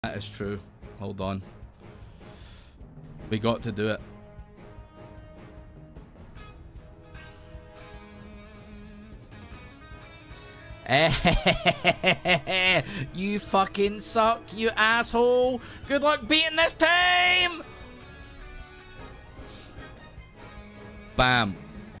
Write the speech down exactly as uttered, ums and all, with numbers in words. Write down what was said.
That is true. Hold on. We got to do it. You fucking suck, you asshole. Good luck beating this team. Bam.